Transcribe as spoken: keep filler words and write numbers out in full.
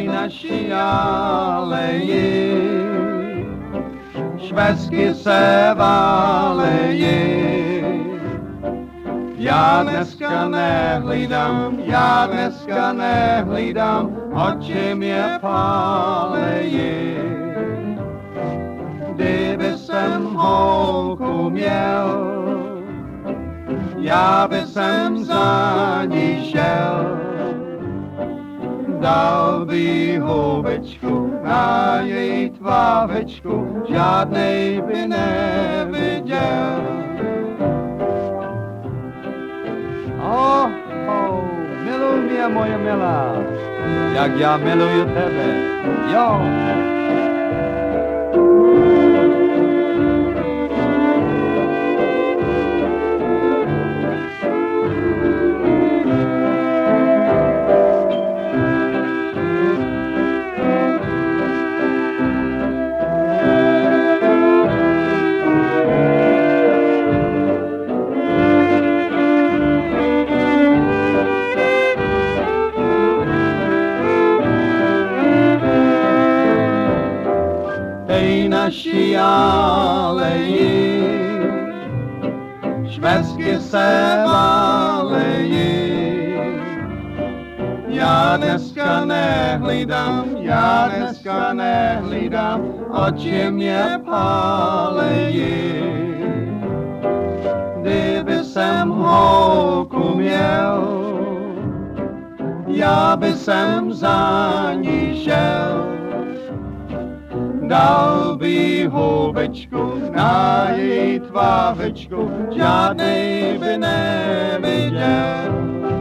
naší aleji, švestky se válejí. Já dneska nehlídám, já dneska nehlídám, oči mě pálejí. Kdyby jsem holku měl, já by jsem za ní šel. Dal by houbičku na její tvářičku, žádnej by neviděl. Oh, oh, miluj mě, moje milá, jak já miluju tebe, jo. Naší aleji, švestky se válejí. Já dneska nehlídám, já dneska nehlídám, oči mě pálejí. Kdyby jsem holku měl, já by jsem za ní šel. Dal by houbičku na její tvářičku, žádnej by neviděl.